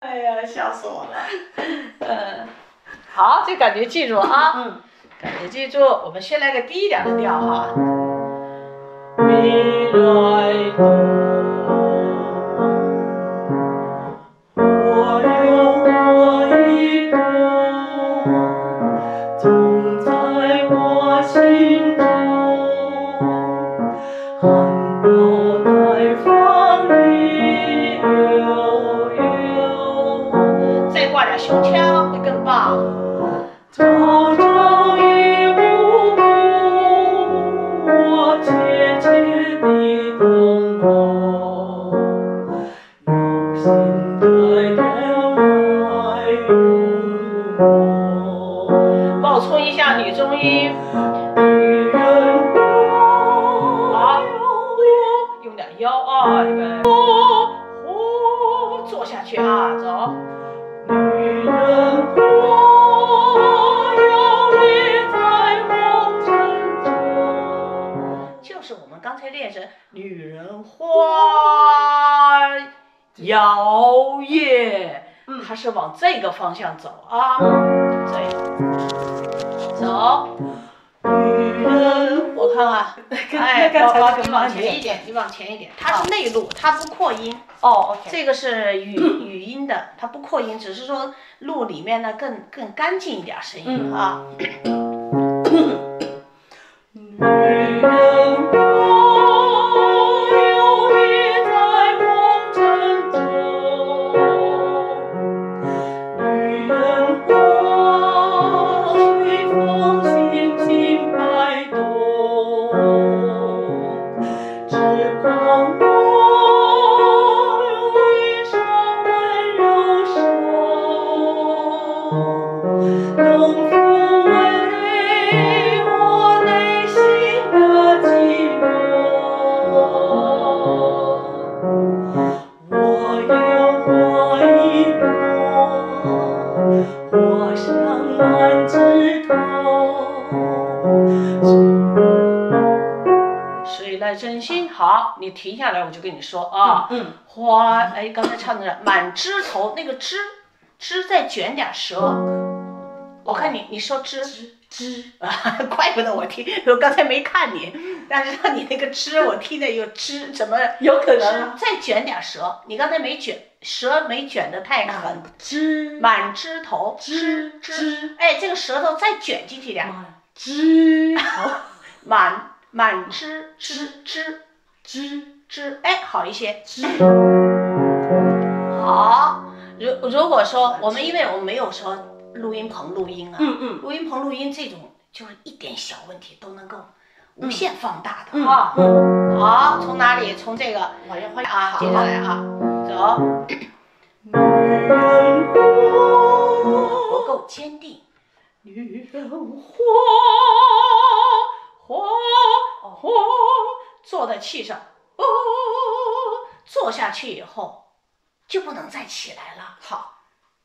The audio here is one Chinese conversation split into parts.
哎呀，笑死我了。 好，这感觉记住啊。感觉记住。我们先来个低一点的调哈。咪来哆，我有我一朵，种在我心中，含苞待放的悠悠。再挂点胸腔会更棒。朝朝一暮暮，我切切地等候，有心的人来拥我。帮我冲一下女中音。女人好，用点腰啊，预备。坐下去啊，走。女人花。就是我们刚才练成女人花摇曳，它是往这个方向走啊，这样走。女人，我看看，哎，你往前一点，你往前一点，它是内录，它不扩音。哦 ，OK， 这个是语音的，它不扩音，只是说录里面呢更干净一点声音啊。女人花摇曳在红尘中，女人花随风轻轻摆动，只盼望有一双温柔手，能抚慰我内心的寂寞。我有花一朵，花香满枝头。谁来真心？好，你停下来，我就跟你说啊。花，哎，刚才唱的是满枝头，那个枝再卷点舌。我看你说枝啊，怪不得我听，我刚才没看你，但是你那个枝我听的有枝，怎么有可能再卷点舌？你刚才没卷，舌没卷得太狠。满枝头，枝，哎，这个舌头再卷进去点。枝，满枝，枝，哎，好一些。好，如果说我们，因为我们没有说录音棚录音啊，录音棚录音这种就是一点小问题都能够无限放大的啊。好，从哪里？从这个往下换啊，接下来啊，走。女人花不够坚定。女人花，坐在气上，坐下去以后就不能再起来了。好，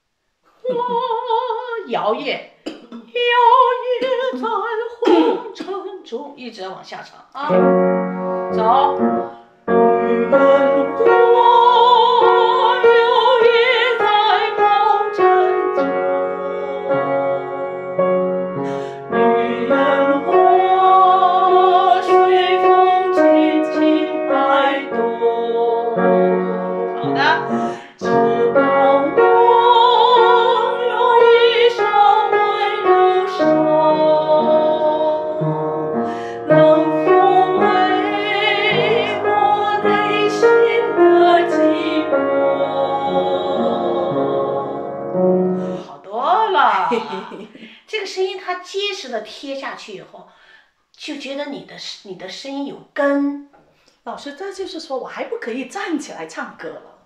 摇曳在红尘中，一直往下唱啊，走。女人花摇曳在红尘中，女人花随风轻轻摆动。好的，只盼望有一双温柔手，能抚慰我内心的寂寞。好多了。这个声音它结实的贴下去以后，就觉得你的声音有根。 老师，这就是说我还不可以站起来唱歌了。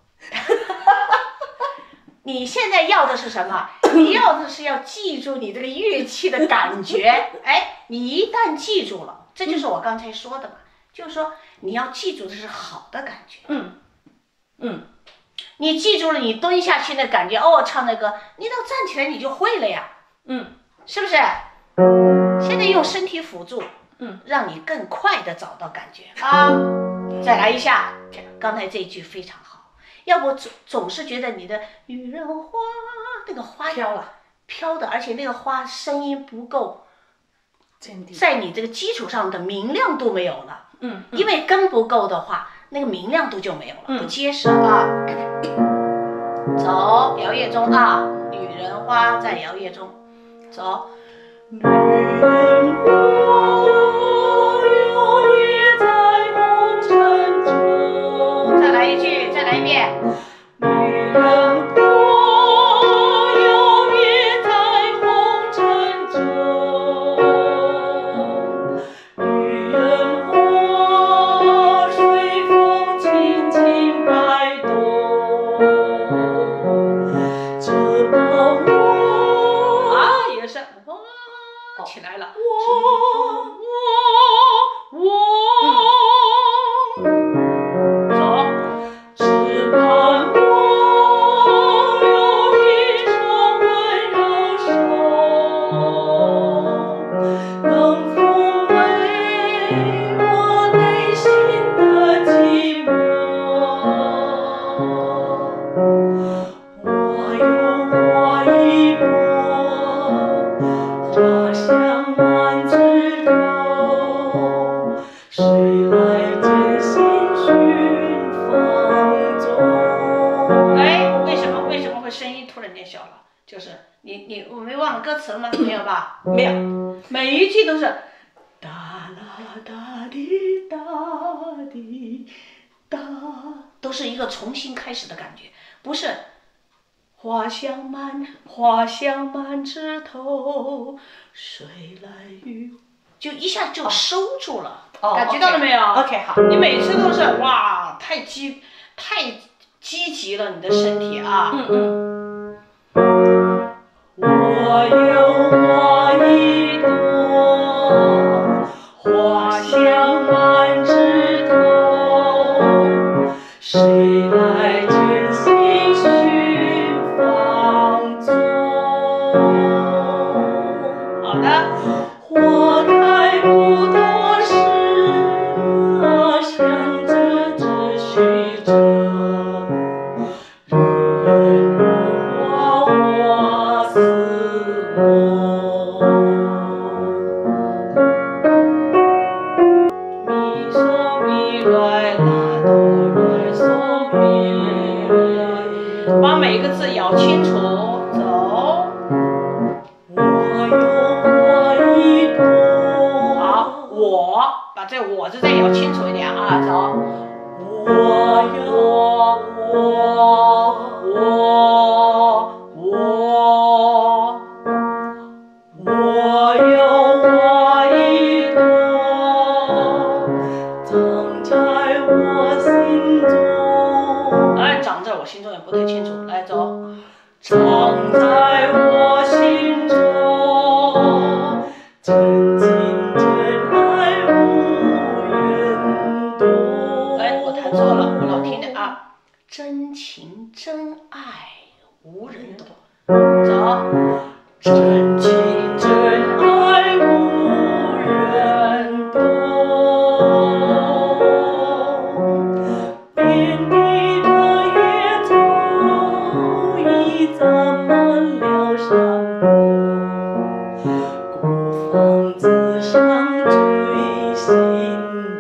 你现在要的是什么？你要的是要记住你这个乐器的感觉。哎，你一旦记住了，这就是我刚才说的嘛，就是说你要记住的是好的感觉。你记住了，你蹲下去那感觉，哦，唱那歌，你到站起来你就会了呀。是不是？现在用身体辅助，让你更快的找到感觉啊。再来一下，刚才这一句非常好， 要不总是觉得你的女人花那个花飘的，而且那个花声音不够坚定， 在你这个基础上的明亮度没有了。因为根不够的话，那个明亮度就没有了，不结实啊。走，摇曳中啊，女人花在摇曳中，走。女人花摇曳在红尘中。再来一句，再来一遍。女人花摇曳在红尘中，女人花随风轻轻摆动，这把我啊也是哇起来了，走，只盼我有一双温柔手，能抚慰我内心的寂寞。花有花一朵，花香满枝头，谁来真心寻芳踪？哎，为什么会声音突然间小了？就是我没忘了歌词了吗？没有吧？ 没有， 每一句都是哒啦哒滴哒滴哒，都是一个重新开始的感觉，不是花香满枝头，谁来与就一下就收住了，感觉到了没有 ？OK， 好。 你每次都是哇，太积极了，你的身体啊。我有花一朵，花香满枝头，谁来真心寻芳踪？好的，花开不多时啊，想着只需着。把每个字咬清楚，走。我有花一朵。好，我把这我字再咬清楚一点啊，走。我有花一朵，长在我心中。哎，长在我心中也不太清楚，来走。长在我心中，真情真爱无人懂。哎，我弹错了，我老听的啊。真情真爱无人懂，走。真情真爱无人懂，遍地的野草已长满了山坡，孤芳自赏最心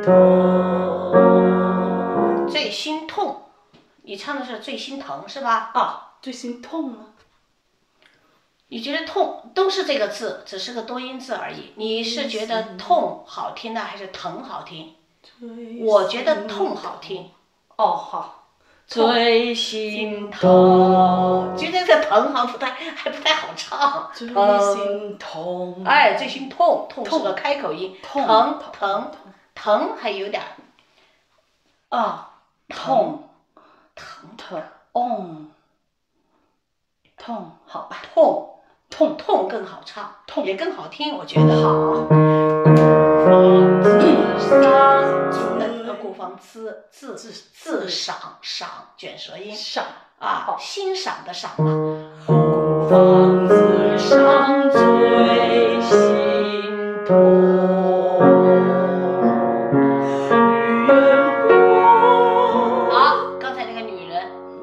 痛。最心痛，你唱的是最心疼是吧？ 啊，最心痛了。 你觉得痛都是这个字，只是个多音字而已。你是觉得痛好听的还是疼好听？我觉得痛好听。 哦，好。 最心痛，觉得这疼还不太好唱。 最心痛。 哎，最心痛，痛是个开口音。疼还有点啊，痛， 痛，好吧。 痛更好唱，也更好听，我觉得。 好。 孤芳自赏，卷舌音。 赏啊，欣赏的赏嘛。 孤芳自赏最心痛。女人花。 好，刚才那个女人。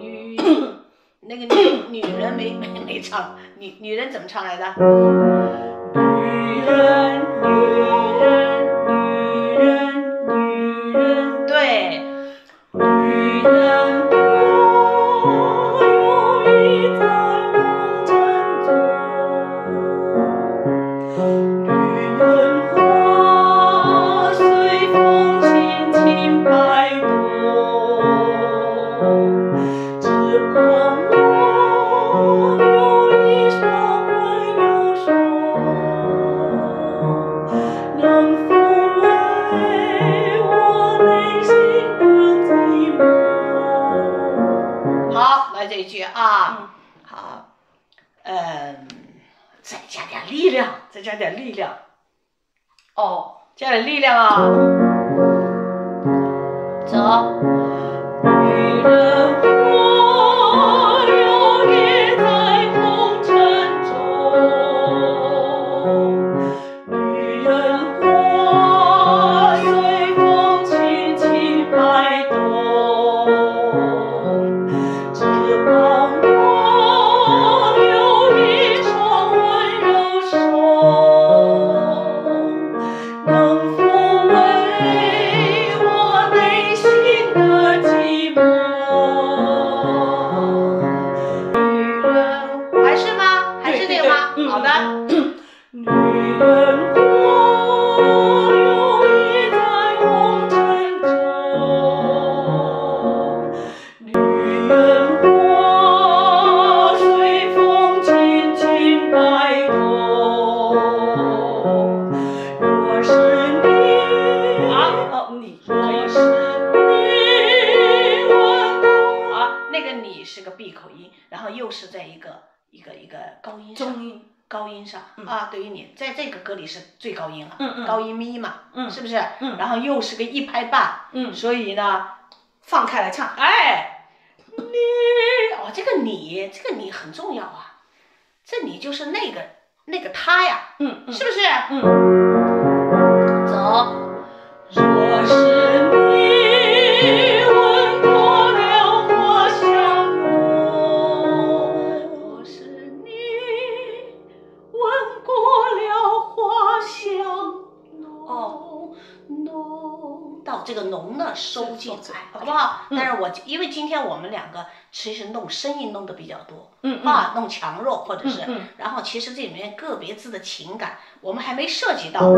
女人没唱，女人怎么唱来的？ 女人，女人，女人，女人， 对， 女人花摇曳在红尘中，女人花随风轻轻摆动，只盼望有一双温柔手，能抚慰我内心的寂寞。 好，来这一句啊，好，再加点力量，再加点力量， 哦， 加点力量啊，走。 女人花摇曳在红尘中，女人花随风轻轻摆动，只盼望有一双温柔手，能抚慰我内心的寂寞。女人， 还是吗？还是那个吗？ 对对对好的。 女人花摇曳在红尘中，女人花随风轻轻摆动。若是你，你可以是你问我， 那个你是个闭口音，然后又是在一个高音上， 中音， 高音上啊，对于你在这个歌里是最高音了， 嗯高音咪嘛，是不是？ 嗯然后又是个1拍半，所以呢， 放开来唱。 哎，这个你很重要啊，这你就是那个他呀，是不是？走。 若是你闻过了花香浓，若是你闻过了花香浓， 到这个浓呢收进来，好不好？但是因为今天我们两个其实弄声音弄的比较多，弄强弱或者是，然后其实这里面个别字的情感我们还没涉及到，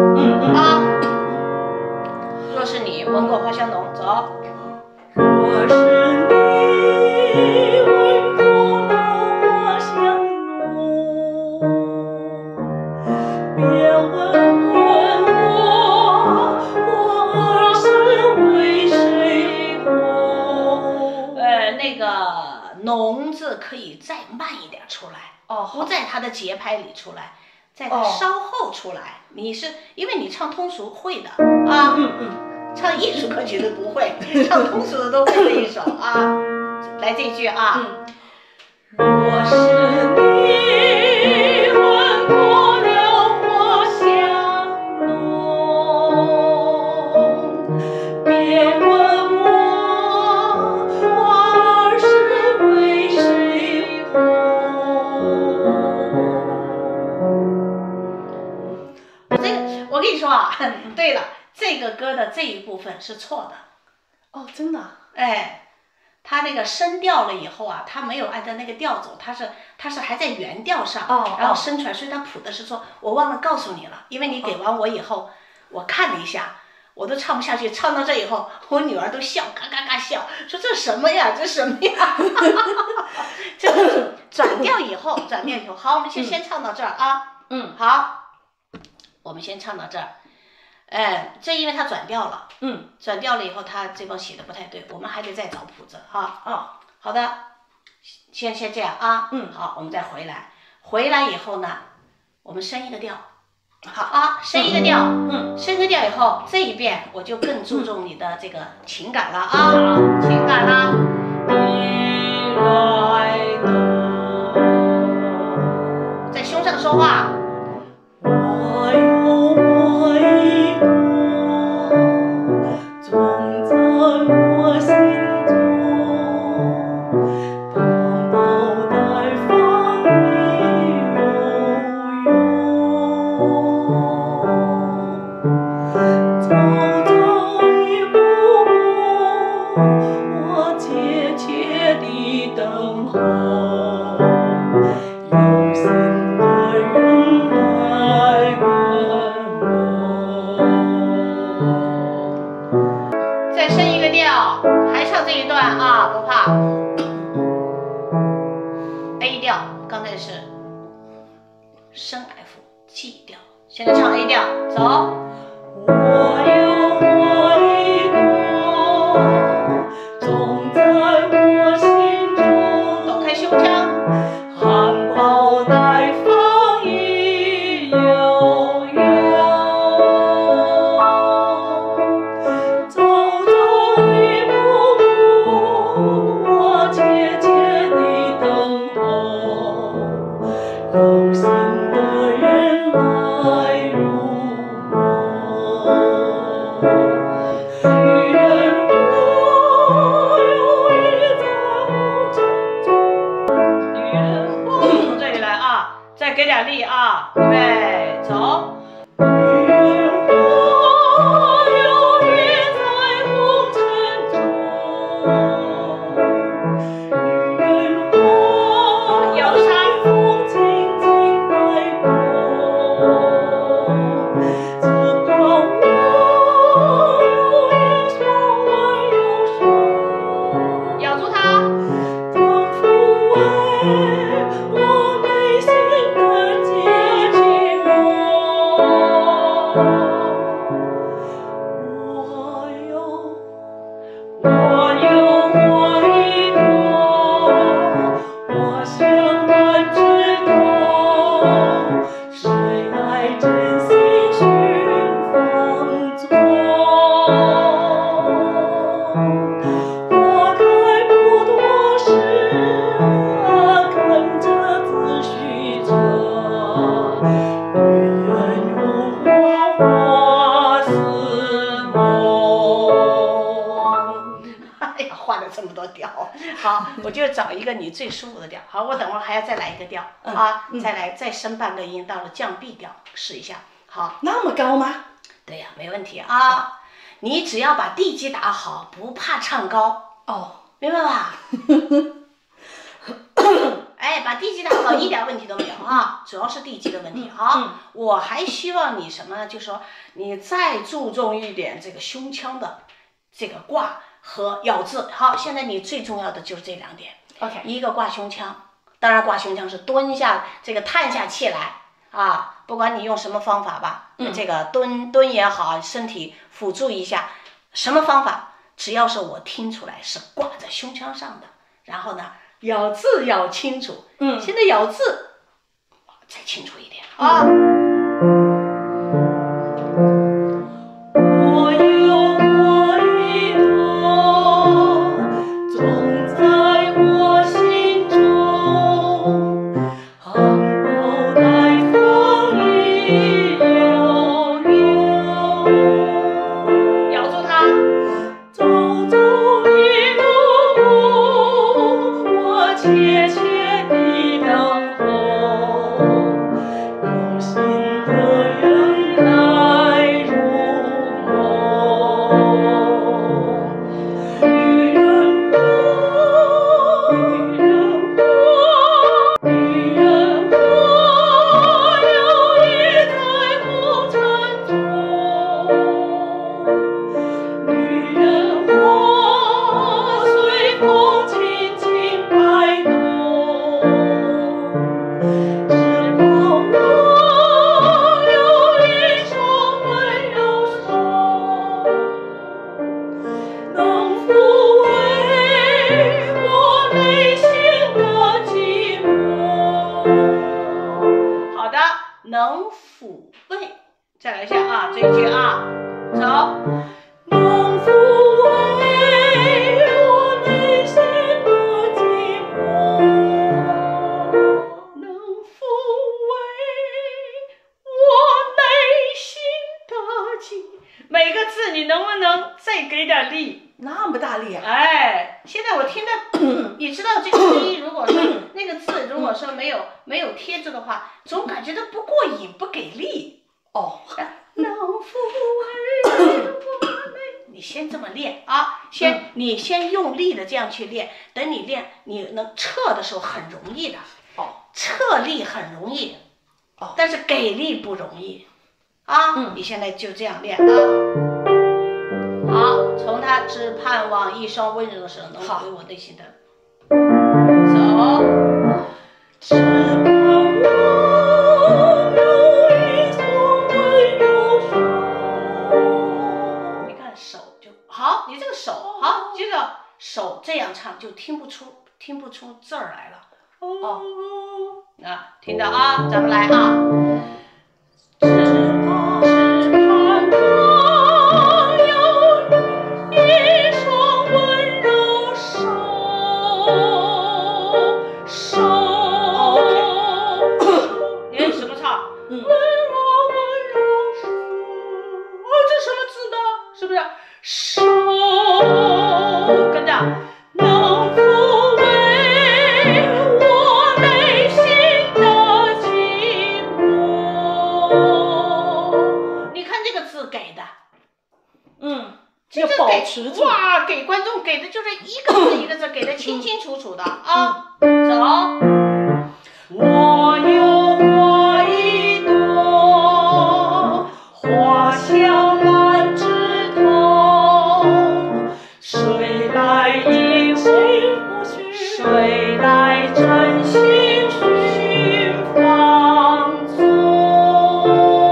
若是你闻过花香浓，走。 若是你闻过了花香浓，别问我儿是为谁红。 那个浓字可以再慢一点出来，不在它的节拍里出来，在它稍后出来。你是因为你唱通俗会的啊，唱艺术歌曲的不会，唱通俗的都会这一首啊。来这句啊， 若是你闻过了花香浓，别问我儿是为谁红。 我跟你说啊，对了，这个歌的这一部分是错的。 哦，真的？ 哎，他那个升调了以后啊，他没有按照那个调走，他是还在原调上，然后升出来，所以他谱的是错。我忘了告诉你了，因为你给完我以后，我看了一下，我都唱不下去，唱到这以后，我女儿都笑，嘎嘎嘎笑，说这什么呀，这什么呀？这转调以后，好，我们先唱到这儿啊。好，我们先唱到这儿。这因为他转调了，转调了以后，他这帮写的不太对，我们还得再找谱子哈。好的，先这样啊。好，我们再回来，回来以后呢，我们升一个调，好啊，升一个调，升个调以后，这一遍我就更注重你的这个情感了啊，情感啦。你来的，在胸上说话。 我有一朵种在我心中，等到待放一段啊，不怕。A 调，刚才是升 F G 调，现在唱 A 调，走。 我有花一朵，种在我心中。 抖开胸腔， 含苞待放意悠悠，朝朝与暮暮，我切切地等候，有心的人来入梦。女人花有意在红尘中。 女人花，从这里来啊，再给点力啊，预备，走。 女人花有意在红尘中，女人花摇山风轻轻摆动，只盼我有一双温柔手， 咬住它， 能抚慰我内心的结寂我有花一朵，花香满枝头，谁来真心寻芳踪？花开不多时，看着自须折。女人用花似梦。 哎呀，换了这么多调，好，我就找一个你最舒服的调。好，我等会儿还要再来一个调啊，再升半个音，到了降 B 调，试一下。好， 那么高吗？ 对呀，没问题啊。你只要把地基打好，不怕唱高， 哦， 明白吧？哎，把地基打好，一点问题都没有啊，主要是地基的问题。好，我还希望你什么呢？就说你再注重一点这个胸腔的这个挂和咬字。好，现在你最重要的就是这两点。 OK， 一个挂胸腔，当然挂胸腔是蹲下，这个叹下气来啊，不管你用什么方法吧，这个蹲也好，身体辅助一下，什么方法，只要是我听出来是挂在胸腔上的，然后呢，咬字要清楚，现在咬字再清楚一点啊。 我有花一朵，种在我心中，含苞待放意悠悠， 咬住它， 朝朝与暮暮，我切切地等候，有心的人来入梦。女人花，女人花有意在红尘中，女人花随风轻轻摆动，只盼我有一双温柔手，能抚慰我内心的寂寞。 好的，能抚慰，再来一下啊，这一句啊，走。 能抚慰我内心的寂寞， 能抚慰我内心的寂。每个字你能不能再给点力？ 那么大力啊！ 哎，现在我听的，你知道这个声音，如果说那个字如果说没有贴住的话，总感觉到不过瘾，不给力。 哦， 能抚慰我内，你先这么练啊，你先用力的这样去练，等你练，你能撤的时候很容易的。 哦， 撤力很容易， 哦， 但是给力不容易啊。你现在就这样练啊。好，从它只盼望一双温柔的手能好回我内心的。走。 只盼望有一双温柔手。 你看手就好，你这个手好，接着手这样唱就听不出字儿来了。哦，那听着啊，咱们来啊。只盼望有一双温柔手。你什么唱？温柔手。哦，这什么字呢？是不是？手跟着。能抚慰我内心的寂寞。你看这个字给的， 要保持住。 哇，给观众给的就是一个字一个字给的清清楚楚的啊。走。我有花一朵，花香满枝头，谁来引我，谁来真心寻芳踪。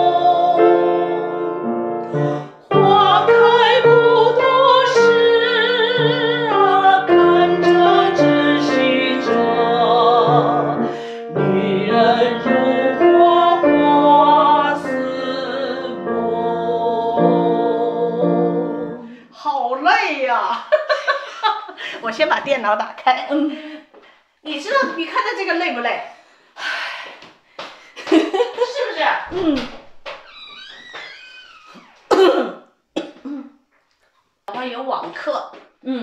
花开不多时啊，看着只惜着，女人如花，花似梦。好累呀！我先把电脑打开。你知道你看到这个累不累？是不是？早上有网课。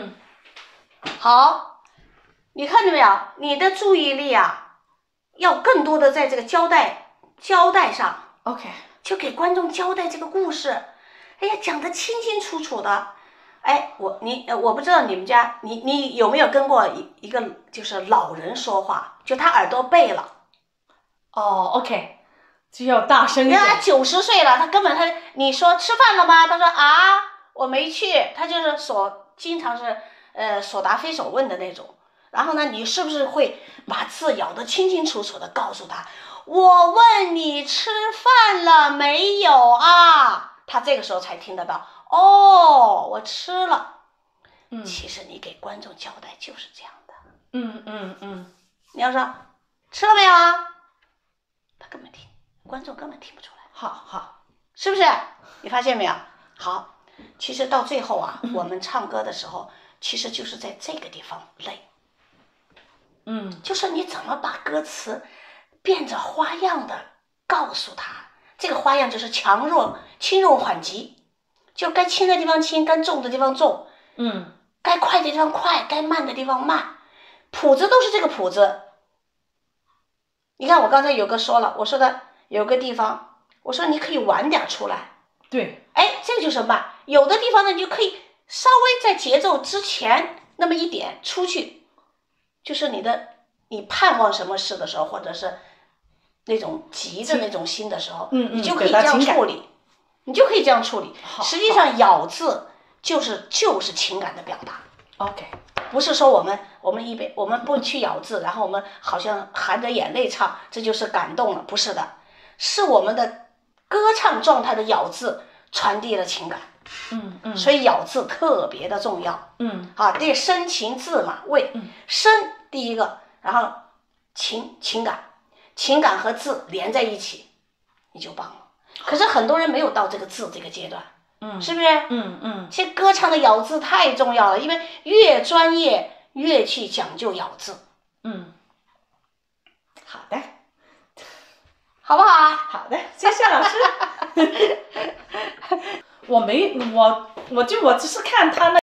好，你看见没有？你的注意力啊，要更多的在这个交代上。 OK， 就给观众交代这个故事。哎呀，讲得清清楚楚的。哎，我不知道你们家你有没有跟过一个就是老人说话，就他耳朵背了。 哦 ，OK， 就要大声一点。 因为他90岁了，他根本你说吃饭了吗？他说啊，我没去。他就是经常是所答非所问的那种。然后呢，你是不是会把字咬得清清楚楚的告诉他？我问你吃饭了没有啊？他这个时候才听得到。哦，我吃了。其实你给观众交代就是这样的。你要说吃了没有啊？他根本观众根本听不出来。 好， 是不是？你发现没有？好，其实到最后啊，我们唱歌的时候，其实就是在这个地方累。就是你怎么把歌词变着花样的告诉他。这个花样就是轻重缓急，就该轻的地方轻，该重的地方重。该快的地方快，该慢的地方慢。谱子都是这个谱子。你看我刚才有个说了，我说的有个地方，我说你可以晚点出来。 对。 哎，这个就是慢。有的地方呢，你就可以稍微在节奏之前那么一点出去，就是你盼望什么事的时候，或者是那种急的那种心的时候，你就可以这样处理。你就可以这样处理。实际上咬字就是情感的表达。 OK， 不是说我们不去咬字，然后我们好像含着眼泪唱，这就是感动了，不是的，是我们的歌唱状态的咬字传递了情感。所以咬字特别的重要。这声情字嘛，声第一个，然后情感和字连在一起，你就棒了。可是很多人没有到这个字这个阶段。是不是？其实歌唱的咬字太重要了，因为越专业越去讲究咬字。 好的， 好不好啊？ 好的，谢谢老师。我只是看他那。